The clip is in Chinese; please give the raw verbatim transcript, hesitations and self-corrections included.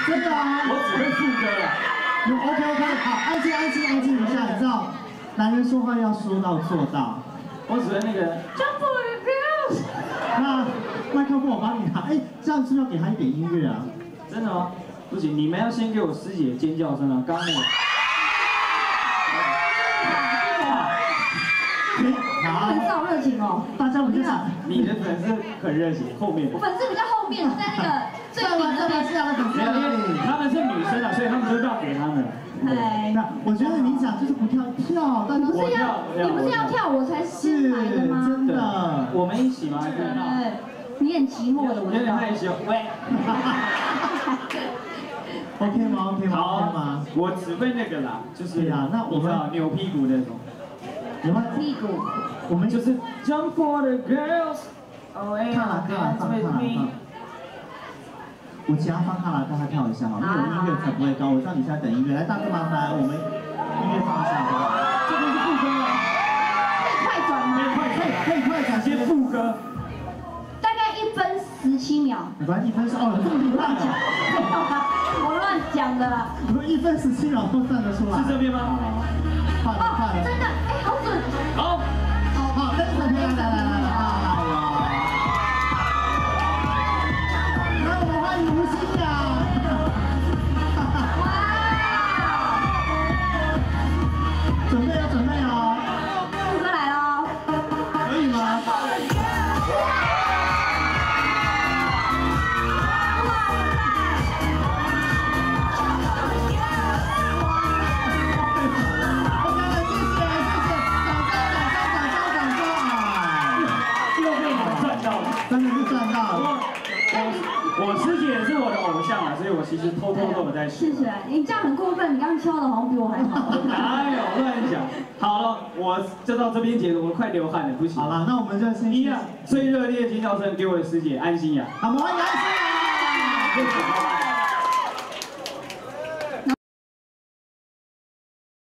真的啊， 我只会副歌了。 OK OK， 好，安静安静安静一下，你知道，男人说话要说到做到。 我只会那个 Jump for the girls。 那麦克风我帮你拿，哎，这样是不是要给他一点音乐啊？ 真的吗？不行，你们要先给我师姐尖叫声啊！刚那个。 好， 粉丝好热情哦！ 大家我们就想， 你的粉丝很热情，后面。 我粉丝比较后面，在那个最顶那边。 是啊，粉丝没有，因为他们是女生啊，所以他们就让给他们。 哎， 那我觉得你讲就是不跳跳，但是不是要你不是要跳舞才先来的吗？ 真的， 我们一起吗？ 对，你很寂寞的，我有点害羞。喂。 OK 吗 ？OK 吗 ？OK 吗？ 我只会那个啦，就是啊，那我们扭屁股那种。 有吗？ 屁股。 我们就是 Jump for the girls。哦哎， 看了看了放看了放。我请他放卡拉，让他跳一下好，因为我音乐才不会高。我知道你现在等音乐，来，大哥麻烦我们音乐放一下好不好？ 这边是副歌了。 可以快转吗？ 可以快可以可以快转，先副歌。 大概一分十七秒。 没关系，一分是哦，这么厉害啊！ 我乱讲的啦。 你们一分十七秒都算得出来？ 是这边吗？ 快了快了！ 真的，哎，好准。 好。 好，那这边来来来来来，哎呦！让我们欢迎吴欣雅。哇！准备哦，准备哦。 副歌来喽。 可以吗？真的是赚到了！ 我我师姐也是我的偶像啊，所以我其实偷偷都有在学。 谢谢，你这样很过分，你刚刚敲的好像比我还好。 哪有乱讲？好了，我就到这边结束，我快流汗了，不行。 好了，那我们就先一样最热烈的尖叫声给我的师姐安心呀！ 好，我们欢迎安心雅。